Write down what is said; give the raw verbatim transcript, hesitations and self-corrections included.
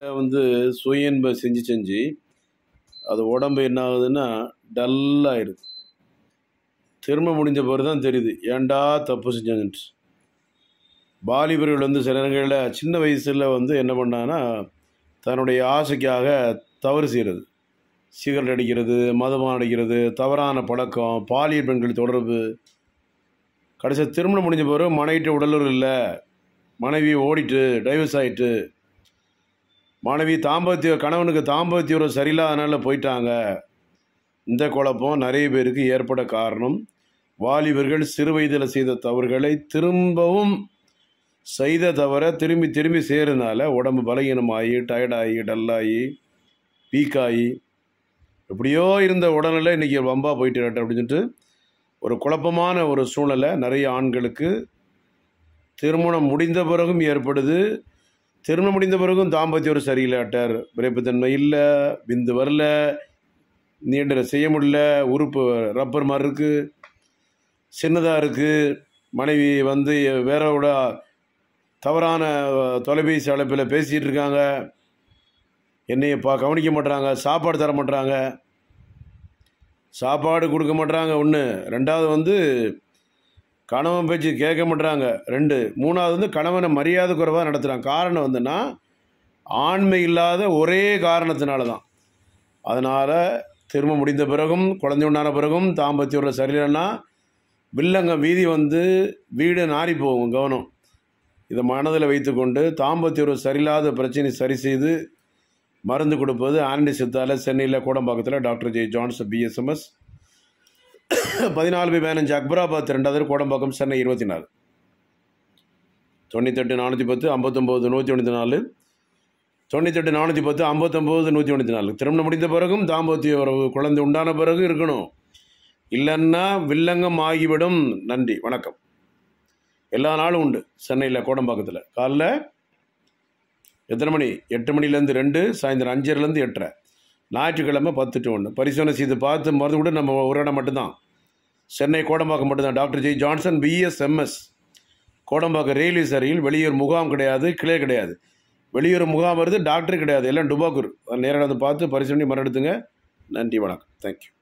வந்து சுய இன்பம் செஞ்சு செஞ்சு அது உடம்பு என்ன ஆகுதுன்னா டல்லாகிடுது. திரும்ப முடிஞ்ச பிறகு தான் தெரியுது ஏன்டா தப்பு செஞ்சேன்ட்டு. வாலிபர்கள் வந்து சில நேரங்களில் சின்ன வயசில் வந்து என்ன பண்ணாங்கன்னா தன்னுடைய ஆசைக்காக தவறு செய்கிறது. சிகரெட் அடிக்கிறது, மதுபானம் அடிக்கிறது, தவறான பழக்கம், பாலியல் பெண்கள் தொடர்பு. கடைசி திருமணம் முடிஞ்ச பிறகு மனைவிட்டு உடலுறவு இல்லை, மனைவி ஓடிட்டு டைவர்ஸ் ஆகிட்டு, மனைவி தாம்பத்திய கணவனுக்கு தாம்பத்திய உறவு சரியில்லாதனால போயிட்டாங்க. இந்த குழப்பம் நிறைய பேருக்கு ஏற்பட காரணம் வாலிபர்கள் சிறு வயதில் செய்த தவறுகளை திரும்பவும் செய்த தவிர திரும்பி திரும்பி செய்கிறதுனால உடம்பு பலகீனமாகி டயர்டாகி டல்லாகி வீக்காகி எப்படியோ இருந்த உடல்நிலை இன்றைக்கி வம்பா போயிட்டு அப்படின்னு சொல்லிட்டு ஒரு குழப்பமான ஒரு சூழ்நிலை நிறைய ஆண்களுக்கு திருமணம் முடிந்த பிறகும் ஏற்படுது. திருமணம் முடிந்த பிறகும் தாம்பத்திய ஒரு சரியில்லாட்டார், விரைப்புத்தன்மை இல்லை, விந்து வரல, நீண்ட செய்ய முடியல, உறுப்பு ரப்பர் மாதிரி இருக்குது, சின்னதாக இருக்குது. மனைவி வந்து வேறோட தவறான தொலைபேசி அழைப்பில் பேசிகிட்டு இருக்காங்க, என்னையை பா கவனிக்க மாட்டுறாங்க, சாப்பாடு தர மாட்டுறாங்க, சாப்பாடு கொடுக்க மாட்டுறாங்க ஒன்று. ரெண்டாவது வந்து கணவன் பேச்சு கேட்க மாட்டுறாங்க ரெண்டு. மூணாவது வந்து கணவனை மரியாதை குறைவாக நடத்துகிறாங்க. காரணம் வந்துன்னா ஆண்மை இல்லாத ஒரே காரணத்தினால தான். அதனால் திரும்ப முடிந்த பிறகும் குழந்தை உண்டான பிறகும் தாம்பத்திய உறவு சரியில்லைன்னா வில்லங்க வீதி வந்து வீடு நாரி போகும். கவனம், இதை மனதில் வைத்துக்கொண்டு தாம்பத்திய உறவு சரியில்லாத பிரச்சனை சரி செய்து மருந்து கொடுப்பது ஆண்டி சித்தால சென்னையில் கோடம்பாக்கத்தில் டாக்டர் ஜே ஜான்ஸ் பிஎஸ்எம்எஸ் பதினாலு பை பதினஞ்சு அக்பராபாத் ரெண்டாவது கோடம்பாக்கம் சென்னை இருபத்தி நாலு தொண்ணூத்தெட்டு நானூற்றி பத்து ஐம்பத்தொம்போது நூற்றி தொண்ணூற்றி நாலு தொண்ணூத்தெட்டு நானூற்றி பத்து ஐம்பத்தொம்போது நூற்றி தொண்ணூற்றி நாலு. திருமணம் முடிந்த பிறகும் தாம்பத்திய உறவு குழந்தை உண்டான பிறகு இருக்கணும், இல்லைன்னா வில்லங்கம் ஆகிவிடும். நன்றி, வணக்கம். எல்லா நாளும் உண்டு சென்னையில் கோடம்பாக்கத்தில். காலைல எத்தனை மணி? எட்டு மணிலேருந்து ரெண்டு, சாயந்தரம் அஞ்சரைலேருந்து எட்டரை, ஞாயிற்றுக்கிழமை பத்து டு ஒன்று. பரிசோதனை செய்து பார்த்து மருந்து கூட நம்ம ஒரு இடம் மட்டும்தான், சென்னை கோடம்பாக்கம் மட்டும்தான். Doctor J Johnson BSMS Kodambakkam railway சாலையில். வெளியூர் முகாம் கிடையாது, கிளை கிடையாது. வெளியூர் முகாம் வருது, டாக்டர் கிடையாது, எல்லாம் டுபாக்கூர். நேராக வந்து பார்த்து பரிசோதனை மரம் எடுத்துங்க. நன்றி, வணக்கம், தேங்க்யூ.